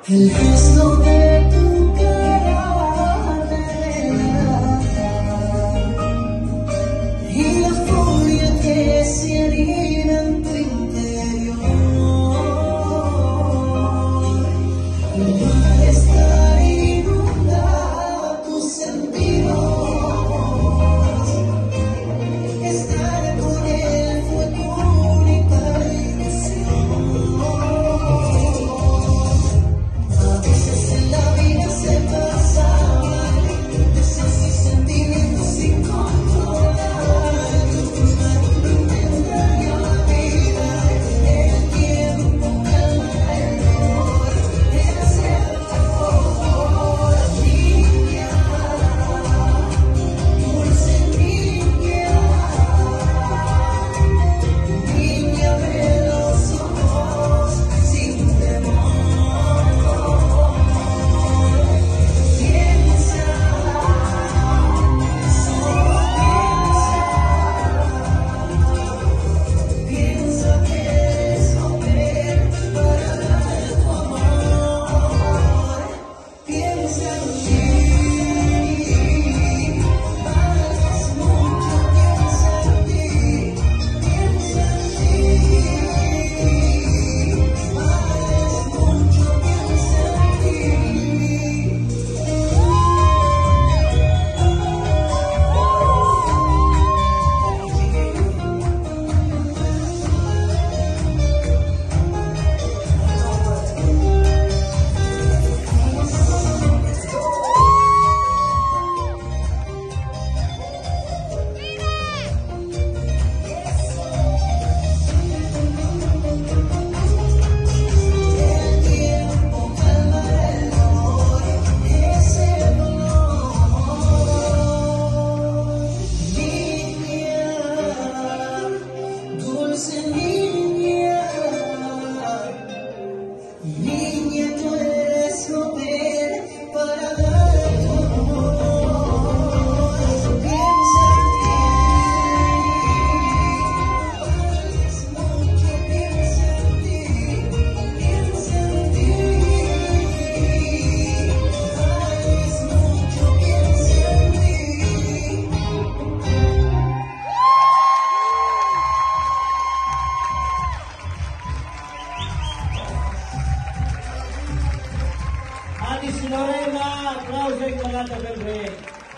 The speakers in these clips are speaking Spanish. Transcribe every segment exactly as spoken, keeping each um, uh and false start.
El gesto de tu cara me relata y la furia que se anida en tu interior. El malestar inunda tus sentidos. Estar con él fue tu única ilusión. Niña, tú eres joven para dar tu amor. Piensa en ti, vales mucho, piensa en ti, piensa en ti, vales mucho, piensa en ti. Anis Lorena, applauso inquadrato per me.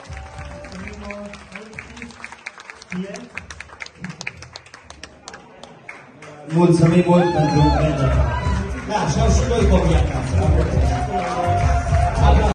Mult, să nu-i mult pentru Brenda. Da, și-au și doi copii acasă.